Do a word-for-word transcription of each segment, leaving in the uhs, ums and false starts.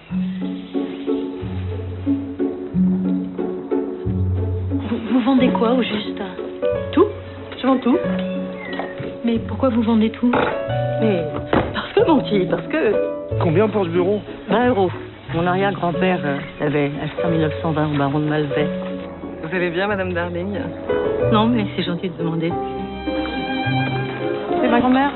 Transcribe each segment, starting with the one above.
Vous, vous vendez quoi au juste? Tout. Je vends tout. Mais pourquoi vous vendez tout? Mais parce que, mon petit, parce que... Combien pour ce bureau? vingt euros. Mon arrière-grand-père euh, l'avait acheté en mille neuf cent vingt au baron de Malvet. Vous allez bien, Madame Darling? Non, mais c'est gentil de demander. C'est ma grand-mère.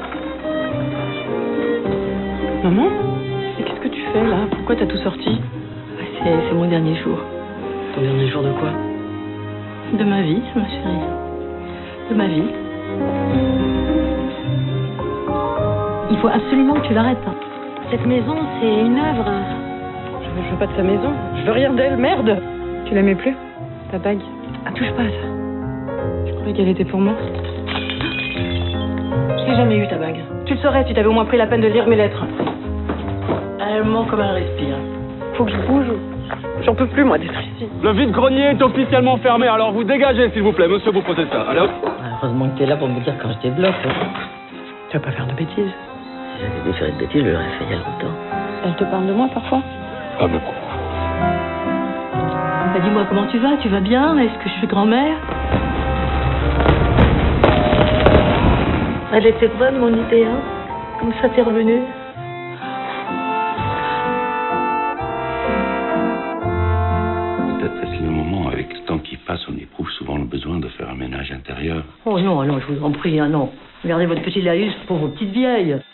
Maman? Mais qu'est-ce que tu fais, là? Pourquoi t'as tout sorti? C'est, c'est mon dernier jour. Ton dernier jour de quoi? De ma vie, ma chérie. De ma vie. Il faut absolument que tu l'arrêtes. Cette maison, c'est une œuvre. Je veux, je veux pas de sa maison. Je veux rien d'elle, merde! Tu l'aimais plus? Ta bague? Ah, touche pas à ça. Je croyais qu'elle était pour moi. Je l'ai jamais eu, ta bague. Tu le saurais, tu t'avais au moins pris la peine de lire mes lettres. Elle ment comme un respire. Faut que je bouge. J'en peux plus, moi, d'être ici. Le vide-grenier est officiellement fermé, alors vous dégagez, s'il vous plaît, monsieur vous professeur. Allez hop. Heureusement que t'es là pour me dire quand je débloque. Hein. Tu vas pas faire de bêtises. Si j'avais dû faire une bêtise, je l'aurais fait il y a longtemps. Elle te parle de moi, parfois? Pas beaucoup. Bah, dis-moi comment tu vas, tu vas bien? Est-ce que je suis grand-mère? Elle était bonne, mon idée, hein? Comme ça t'es revenue. Peut-être est-ce le moment, avec le temps qui passe, on éprouve souvent le besoin de faire un ménage intérieur. Oh non, non, je vous en prie, hein, non. Regardez votre petit laïus pour vos petites vieilles.